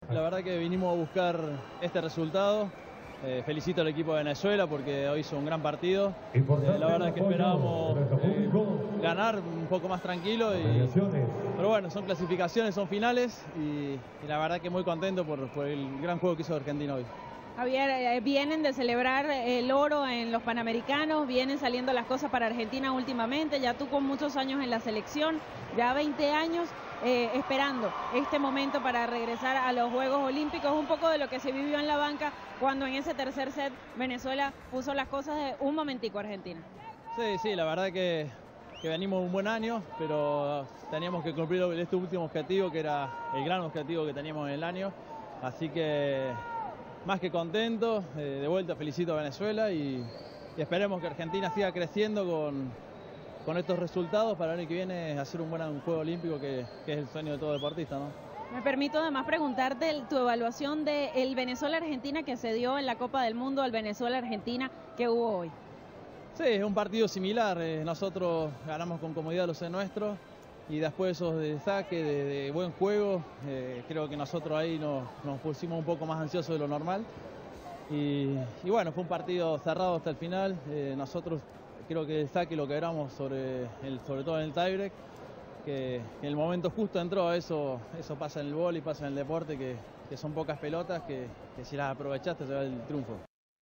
La verdad que vinimos a buscar este resultado. Felicito al equipo de Venezuela porque hoy hizo un gran partido. La verdad es que esperábamos ganar un poco más tranquilo. Pero bueno, son clasificaciones, son finales y la verdad que muy contento por el gran juego que hizo Argentina hoy. Javier, vienen de celebrar el oro en los Panamericanos, vienen saliendo las cosas para Argentina últimamente, ya tú con muchos años en la selección, ya 20 años esperando este momento para regresar a los Juegos Olímpicos, un poco de lo que se vivió en la banca cuando en ese tercer set Venezuela puso las cosas de un momentico a Argentina. Sí, la verdad que venimos un buen año, pero teníamos que cumplir este último objetivo que era el gran objetivo que teníamos en el año, así que más que contento, de vuelta felicito a Venezuela y esperemos que Argentina siga creciendo con estos resultados para el año que viene hacer un buen juego olímpico que es el sueño de todo deportista, ¿no? Me permito además preguntarte tu evaluación del Venezuela-Argentina que se dio en la Copa del Mundo al Venezuela-Argentina que hubo hoy. Sí, es un partido similar, nosotros ganamos con comodidad los nuestros y después esos de saque, de buen juego, creo que nosotros ahí nos pusimos un poco más ansiosos de lo normal y bueno, fue un partido cerrado hasta el final, nosotros creo que el saque lo quebramos sobre todo en el tiebreak, que en el momento justo entró, eso pasa en el vóley, pasa en el deporte, que son pocas pelotas que si las aprovechaste se va el triunfo.